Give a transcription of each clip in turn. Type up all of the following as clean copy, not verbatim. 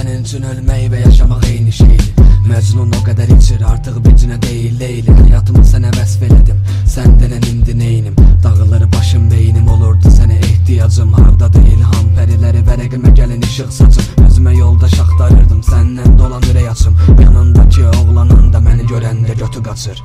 Senin için ölmeyi ve yaşamak eyni şeydi. Mecnun o kadar içir artık vicine değil Leyli. Hayatımı sana vəsfeledim, sen denen indi neynim. Dağılır başım beynim, olurdu sənə ihtiyacım. Hardadır ilham perileri, vərəqimə gəlin işıq saçım. Özümə yoldaş axtarırdım, səndən dolan ürək açım. Yanındaki oğlanın da məni görəndə götü qaçır.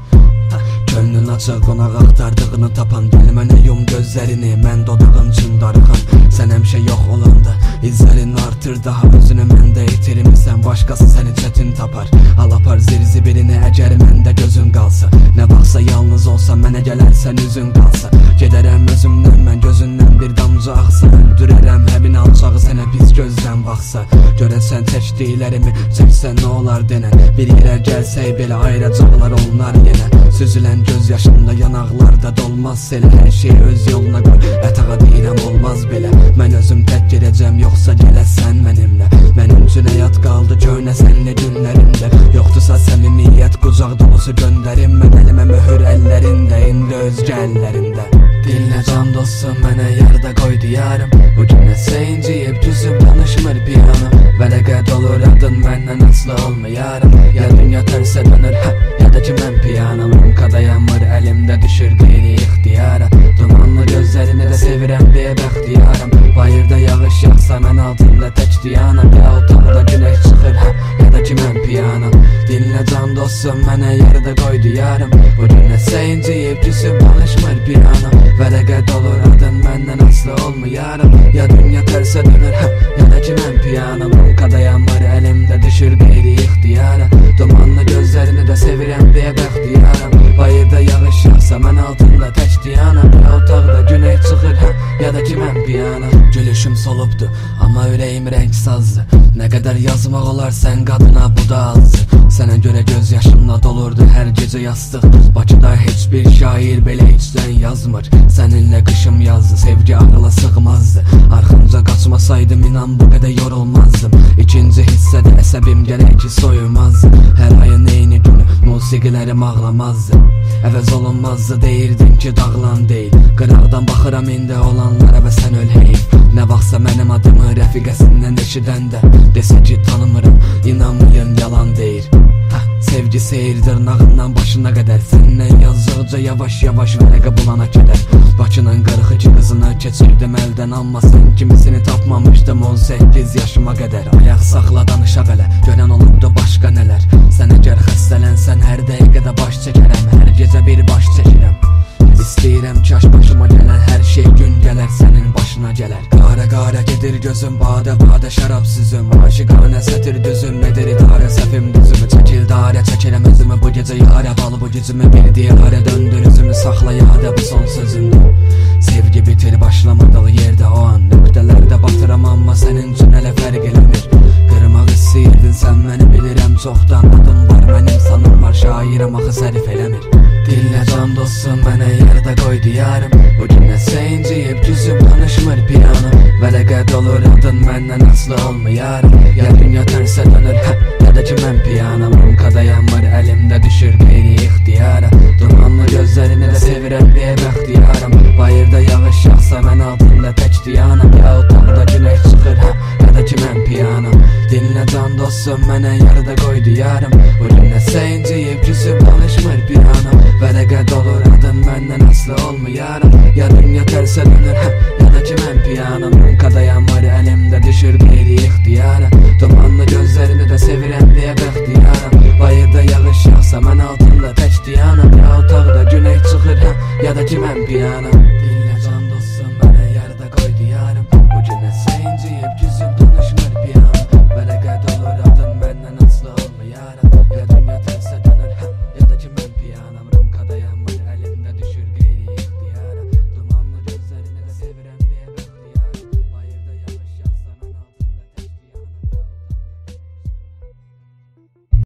Könlün açıq qonaq axtardığını tapan, gəlmənə yum gözlərini, mən dodağın üçün darıxan. Sən həmişə yox olanda izlərin artır daha, özünü məndə itirmirsən, başqası səni çətin tapar. Al apar zirzi birini əgər məndə gözün qalsa, nə vaxtsa yalnız olsa mənə gələrsən üzün qalsa. Gedərəm özümdən mən, gözündən bir damcı axsa, öldürərəm həmin alçağı sənə pis gözdən baxsa. Görəsən çəkdiklərimi, çəksən nə olar denən, bir yerə gəlsək belə ayracaqlar onlar yenə. Süzülən göz yaşımda yanaqlarda dolmaz elə, hər şey öz yoluna qoy, ətağa deyirəm olmaz belə. Mən özüm tək gedəcəm, yoxsa gələsən mənimlə. Mənim üçün həyat qaldı köhnə sənli günlərimdə. Yoxdursa səmimiyyət qucaq dolusu göndərim, mən əlimə möhür əllərində, indi özgə əllərində. Dilinə can dostum, mənə yarda qoy diyarım. Bugün nəsə inciyib düzüb danışmır piyanım. Vərəqə dolur adın, məndən aslı olmayarım. Ya dünya tərsə dönür, ya da ki mən piyanım. Rumka dayanmır əlimdə, düşür qeyri-ixtiyara. Dumanlı gözlərini də sevirəm deyə bəxtiyarım. Bayırda yağış yağsa mən altında tək diyanam. Ya otaqda günəş çıxır, ya da ki mən piyanım. Dilinə can dostum, mənə yarda qoy diyarım. Bugün nəsə inciyib düzüb danışmır piyanım. Vərəqə dolur adın, məndən aslı olmayarım. Ya dünya tərsə dönür, ya da ki mən piyanım. Rumka dayanmır əlimdə, düşür qeyri-ixtiyara. Dumanlı gözlərini də sevirəm deyə bəxtiyarım. Bayırda yağış yağsa mən altında tək diyanam. Ya otaqda günəş çıxır, ya da ki mən piyanım. Gülüşüm solubdu, amma ürəyim rəngsazdı. Nə qədər yazmaq olar sən qadına, bu da azdı. Sənə görə göz yaşımla dolurdu hər gecə yastıq. Bakıda heç bir şair belə içdən yazmır. Səninlə qışım yazdı, sevgi ağla sığmazdı. Arxınca qaçmasaydım inan bu qədər yorulmazdım. İkinci hissədə əsəbim gərək ki soyulmazdı. Hər ayın eyni günü musiqilərim ağlamazdı. Əvəz olunmazdı, deyirdim ki dağlan deyil. Qıraqdan baxıram indi olanlara və sən öl heyf. Nə vaxtsa mənim adımı rəfiqəsindən eşidəndə desə ki tanımırım, inanmayın yalan deyir. Sevgi seyirdir nağından başına qədər. Səndən yazdıqca yavaş yavaş vərəqə bulana qədər. Bakının 42 qızını keçirdim əldən, amma sən kimisini tapmamışdım 18 yaşıma qədər. Ayaq saxla danışaq elə, görən olubdu başqa nələr. Sən əgər xəstələnsən hər dəqiqədə baş çəkərəm, hər gecə bir baş çəkirəm. İstəyirəm kaş başıma gələn hər şey gün gələr sənin başına gələr. Qara gedir gözüm, badə şərab süzüm. Aşiqanə sətir düzüm, edir idarə səfim düzümü. Çəkil darə, çəkirəm özümü bu gecə yarə. Bal bu gücümü bir diyarə, döndür üzümü saxla yadə, bu son sözümdür. Sevgi bitir başlamadığı yerdə o an. Nöqtələrdə batıram amma sənin üçün hələ fərq eləmir. Qırmaq istəyirdin sən məni bilirəm çoxdan. Adım var mənim, sanım var, şairəm axı sərif eləmir. Dilinə can dostum, mənə yarda qoy diyarım. Bugün nəsə inciyib düzüb danışmır piyanım. Vərəqə dolur adın, məndən aslı olmayarım. Ya dünya tərsə dönür, ya da ki mən piyanım. Rumka dayanmır əlimdə, düşür qeyri-ixtiyara. Dumanlı gözlərini də sevirəm deyə bəxtiyarım. Bayırda yağış yağsa mən altında tək diyanam. Ya otaqda günəş çıxır, ya da ki mən piyanım. Dilinə can dostum, mənə yarda qoy diyarım. Bugün nəsə inciyib düzüb danışmır piyanım. Vərəqə dolur adın, məndən aslı olmayarım. Ya dünya tərsə dönür, ya da ki mən piyanım. Rumka dayanmır əlimdə, düşür qeyri-ixtiyara. Dumanlı gözlərini də sevirəm deyə bəxtiyarım. Bayırda yağış yağsa mən altında tək diyanam. Ya otaqda günəş çıxır, ya da ki mən piyanım.